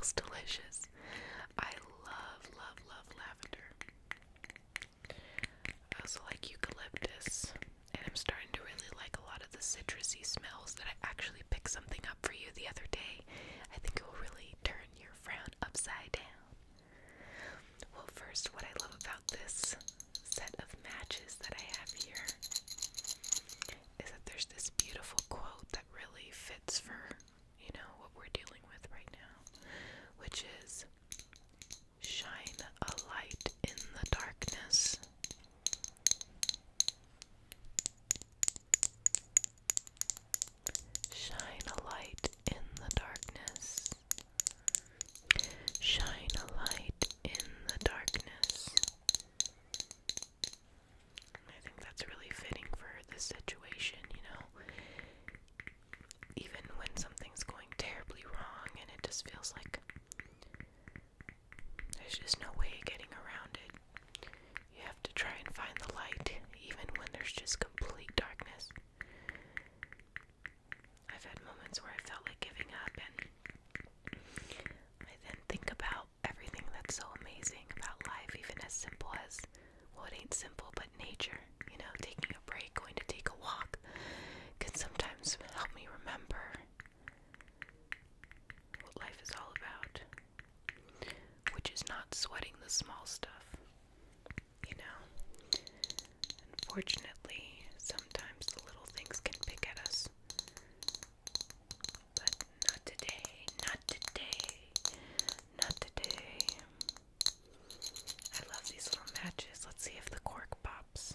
smells delicious. I love, love, love lavender. I also like eucalyptus, and I'm starting to really like a lot of the citrusy smells that I actually picked something up for you the other day. I think it will really turn your frown upside down. Well, first, what I love about this set of matches that I have here is that there's this beautiful quote that really fits for, you know, what we're dealing with right now, which is, shine a light in the darkness. Shine a light in the darkness. Shine a light in the darkness. I think that's really fitting for this situation, you know. Even when something's going terribly wrong and it just feels like there's just no way of getting around it, you have to try and find the light, even when there's just complete darkness. I've had moments where I felt like giving up, and I then think about everything that's so amazing about life, even as simple as, well, it ain't simple, but nature. You know, taking a break, going to take a walk can sometimes help me remember what life is all about, which is not sweating the small stuff, you know. Unfortunately, sometimes the little things can pick at us, but not today, not today, not today. I love these little matches. Let's see if the cork pops.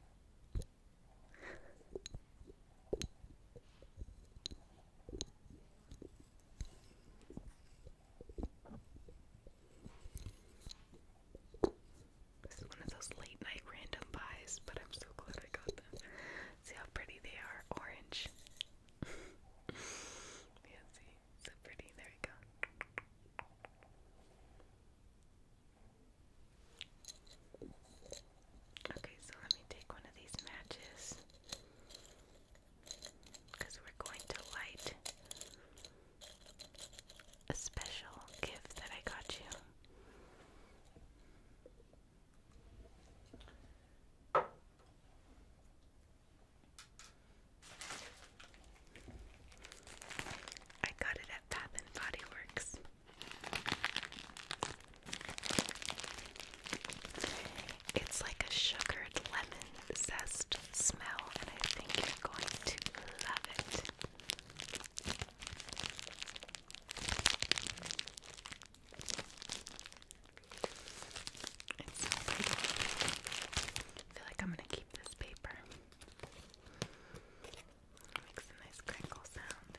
This is one of those late night random buys, but I'm so glad I got them. See how pretty they are, orange. Yeah, see, so pretty. There we go. Okay, so let me take one of these matches, because we're going to light a special gift that I got you. I got it at Bath and Body Works. It's like a sugared lemon zest smell, and I think you're going to love it. It's so pretty. I feel like I'm gonna keep this paper. Makes a nice crinkle sound.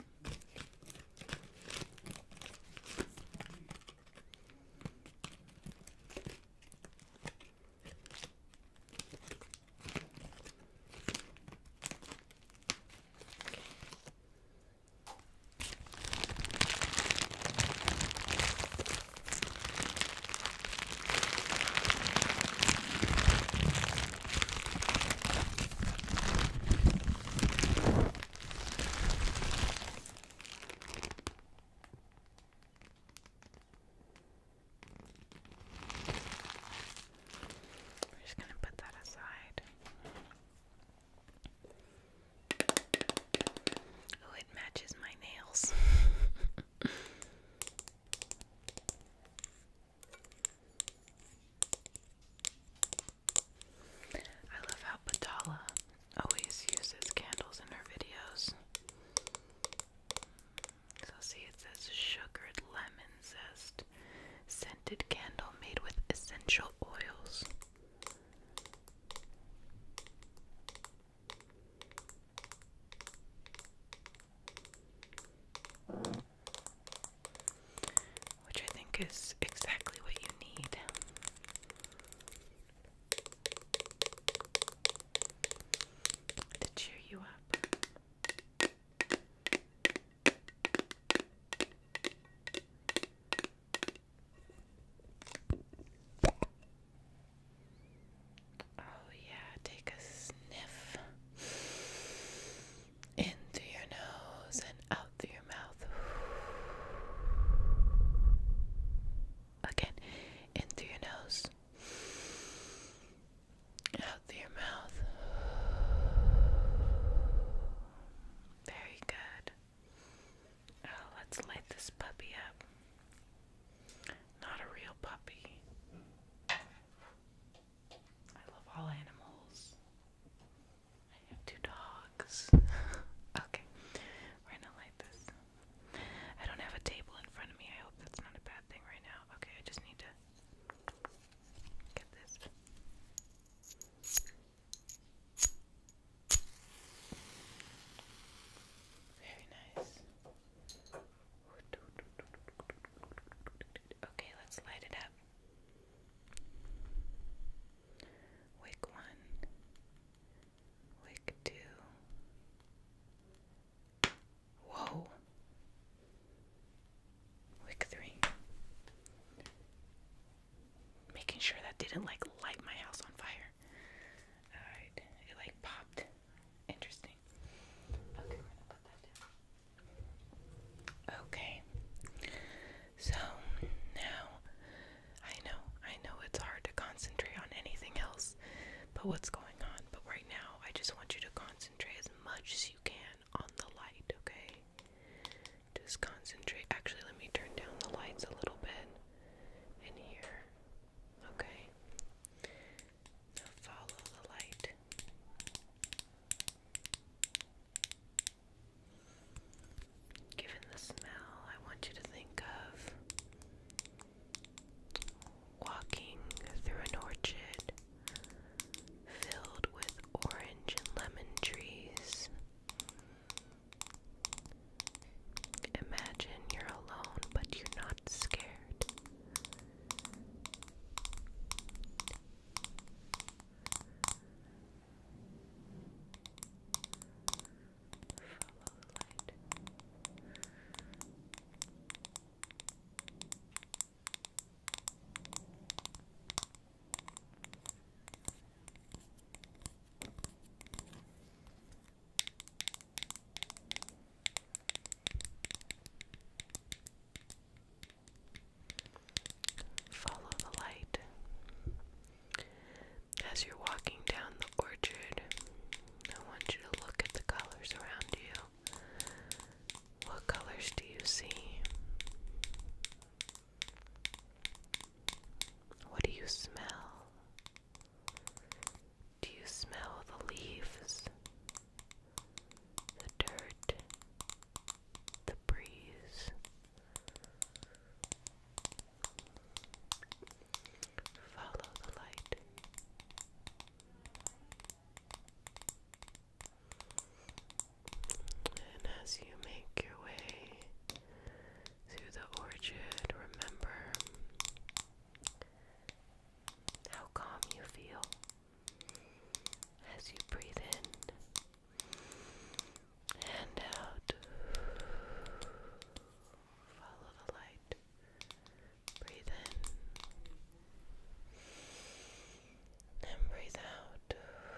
We're just gonna put that aside. Oh, it matches my nails. I love how Patala always uses candles in her videos. So see, it says sugared lemon zest, scented candle made with essential oils. Which I think is exactly what you need. To cheer you up. Oh yeah, take a sniff in through your nose and out through your mouth. about what's going on, but right now I just want you to concentrate as much as you can on the light, okay? Just concentrate. Actually, let me turn down the lights a little bit in here, okay? Now follow the light. Given the smell, I want you to think of walking through an orchard filled with orange and lemon trees. Imagine you're alone, but you're not scared. Follow the light. As you're walking down the orchard, I want you to look at the colors around you. What colors do you see? What do you smell? Do you smell the leaves, the dirt, the breeze? Follow the light. And as you make your way through the orchard, remember how calm you feel as you breathe in and out. Follow the light. Breathe in and breathe out.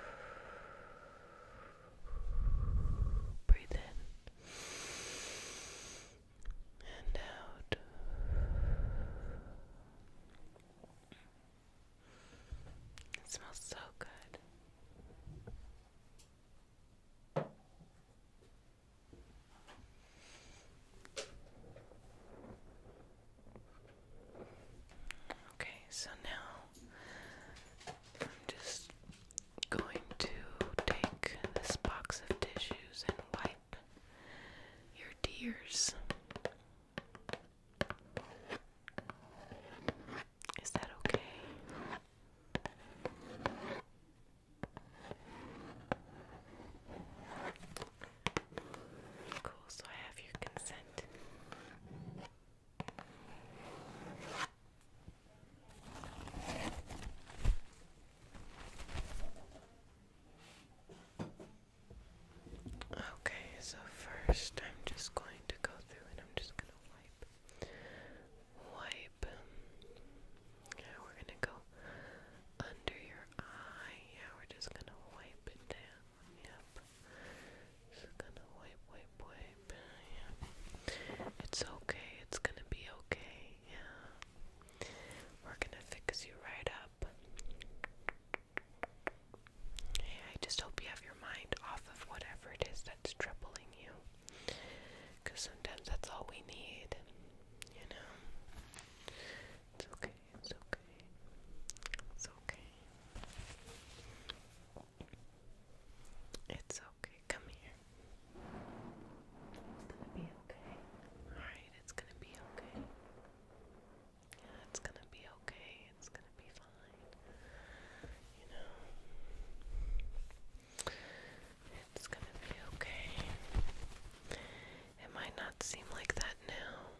Breathe in and out. It smells so good. Okay, so now I'm just going to take this box of tissues and wipe your tears. Is that okay? Cool, so I have your consent. Okay, so first I'm just going to go through and I'm just going to wipe. Yeah, we're going to go under your eye. Yeah, we're just going to wipe it down. Yep. Just going to wipe. Yeah. It's okay. It's going to be okay. Yeah. We're going to fix you right up. Hey, I just hope you have your mind off of whatever it is that's troubling you. Because sometimes that's all we need. You know? It's okay. It's okay. It's okay. It's okay. Come here. It's gonna be okay. Alright, it's gonna be okay. Yeah, it's gonna be okay. It's gonna be fine. You know? It's gonna be okay. It might not seem like that now,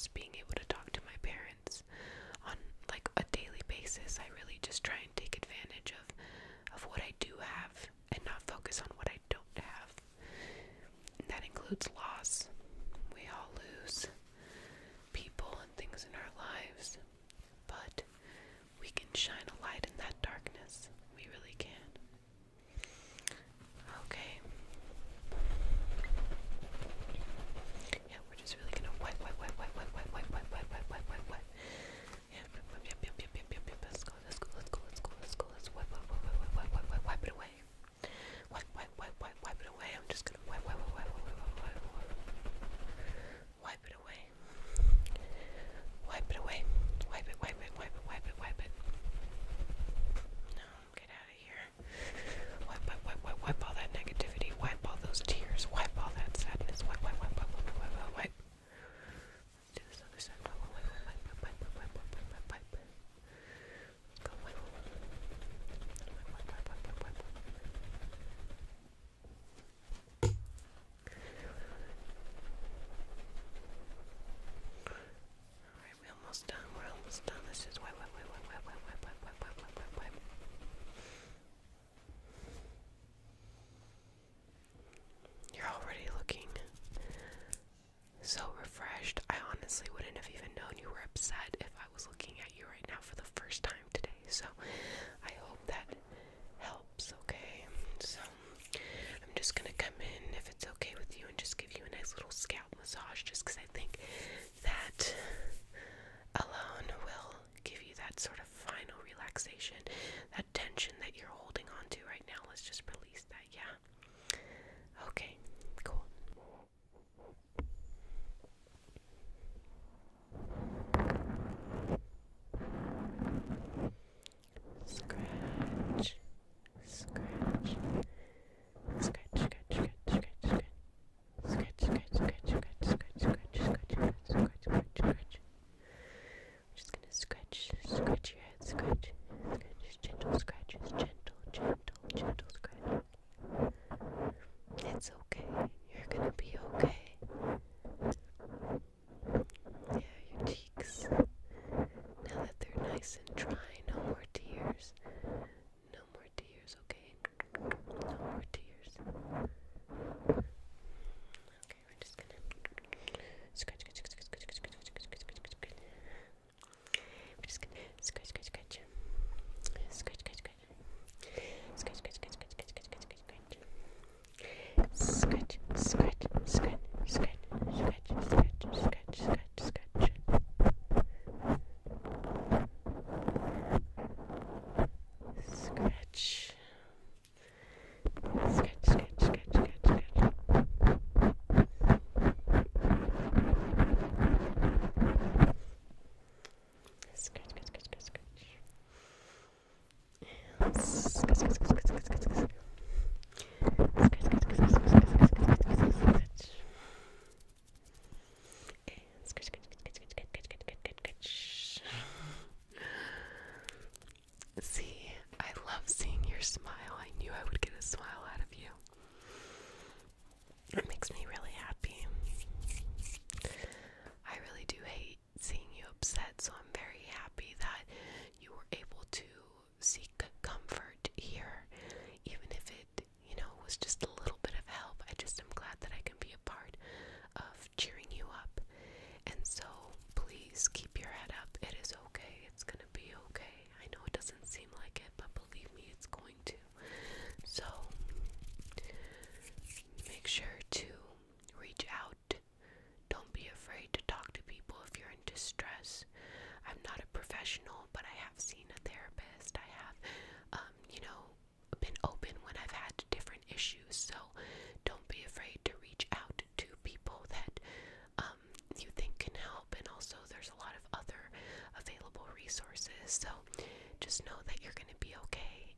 just being able to talk to my parents on like a daily basis. I really just try and take advantage of what I do have and not focus on what I don't have. And that includes loss. We all lose people and things in our lives, but we can shine a light in that darkness. We really can. Okay. Yeah, we're just really gonna wipe. Yeah, yep. Let's go. Let's wipe it away. Wipe it away. I'm just gonna wipe it away. Wipe it. No, get out of here. Wipe all that negativity. Wipe all those tears. Wipe all that sadness. Wipe. Let's do this other side. Wipe. Let's go. Wipe. Alright, we're almost done. Let's just wipe. You're already looking so refreshed. I honestly wouldn't have even known you were upset if I was looking at you right now for the first time today. So I hope that helps, okay? So I'm just gonna come in, if it's okay with you, and just give you a nice little scalp massage, just because I think that alone will give you that sort of final relaxation. That tension that you're holding on to right now, let's just release that, yeah? Okay, cool. Scratch. Just gonna scratch your head, scratch, gentle scratches, gentle scratch. It's okay, you're gonna be okay. Yeah, your cheeks, now that they're nice and dry, no more tears. No more tears, okay? No more tears. Okay, we're just gonna scratch. We're just gonna scratch. See, I love seeing your smile. I knew I would get a smile out of you. It makes me really happy. I really do hate seeing you upset, so I'm very happy that you were able to seek comfort here, even if it, was just a little bit of help. I just am glad that I can be a part of cheering you up. And so, please keep your head up. It is okay. It's gonna be okay. I know it doesn't seem like it, but believe me, it's going to. So, make sure to reach out. Don't be afraid to talk to people if you're in distress. I'm not a professional, but I have seen a therapist. I have, been open when I've had different issues. So don't be afraid to reach out to people that you think can help. And also, there's a lot of other available resources. So just know that you're going to be okay.